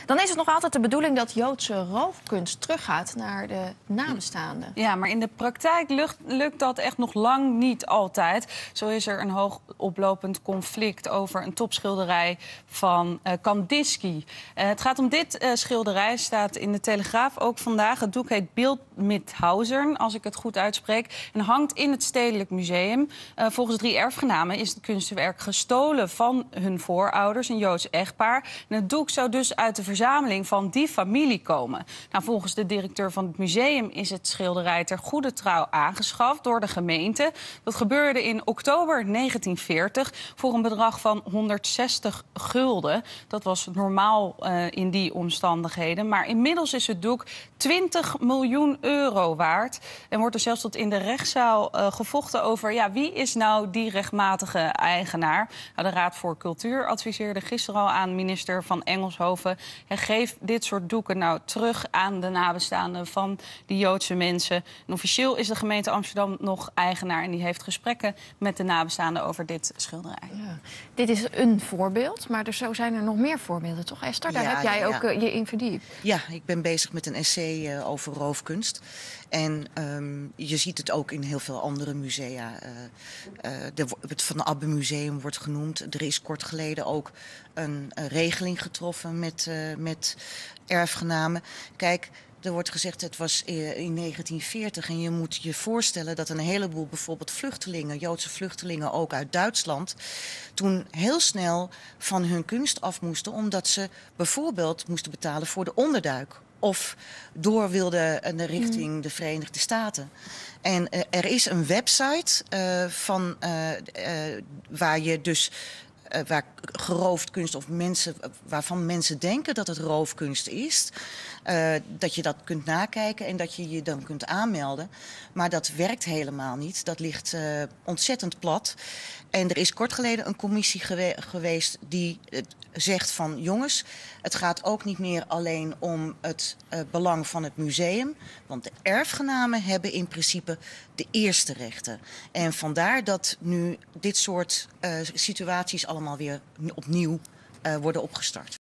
Dan is het nog altijd de bedoeling dat Joodse roofkunst teruggaat naar de nabestaanden. Ja, maar in de praktijk lukt dat echt nog lang niet altijd. Zo is er een hoog oplopend conflict over een topschilderij van Kandinsky. Het gaat om dit schilderij, staat in de Telegraaf ook vandaag. Het doek heet Bild mit Hausern, als ik het goed uitspreek. En hangt in het Stedelijk Museum. Volgens 3 erfgenamen is het kunstwerk gestolen van hun voorouders, een Joods echtpaar. En het doek zou dus uit de verzameling van die familie komen. Nou, volgens de directeur van het museum is het schilderij ter goede trouw aangeschaft door de gemeente. Dat gebeurde in oktober 1940 voor een bedrag van 160 gulden. Dat was normaal in die omstandigheden. Maar inmiddels is het doek 20 miljoen euro waard. En wordt er zelfs tot in de rechtszaal gevochten over wie is nou die rechtmatige eigenaar. Nou, de Raad voor Cultuur adviseerde gisteren al aan minister van Engelshoven: geef dit soort doeken nou terug aan de nabestaanden van die Joodse mensen. En officieel is de gemeente Amsterdam nog eigenaar en die heeft gesprekken met de nabestaanden over dit schilderij. Ja. Dit is een voorbeeld, maar zo zijn er nog meer voorbeelden, toch Esther? Daar heb jij ook je in verdiept. Ja, ik ben bezig met een essay over roofkunst. En je ziet het ook in heel veel andere musea. Het Van Abbe Museum wordt genoemd. Er is kort geleden ook een regeling getroffen met erfgenamen. Kijk, er wordt gezegd, het was in 1940 en je moet je voorstellen dat een heleboel bijvoorbeeld vluchtelingen, Joodse vluchtelingen ook uit Duitsland, toen heel snel van hun kunst af moesten, omdat ze bijvoorbeeld moesten betalen voor de onderduik. Of door wilden richting de Verenigde Staten. En er is een website waar je dus waar geroofd kunst of waarvan mensen denken dat het roofkunst is. Dat je dat kunt nakijken en dat je je dan kunt aanmelden. Maar dat werkt helemaal niet. Dat ligt ontzettend plat. En er is kort geleden een commissie geweest die zegt van jongens, het gaat ook niet meer alleen om het belang van het museum. Want de erfgenamen hebben in principe de eerste rechten. En vandaar dat nu dit soort situaties allemaal weer opnieuw worden opgestart.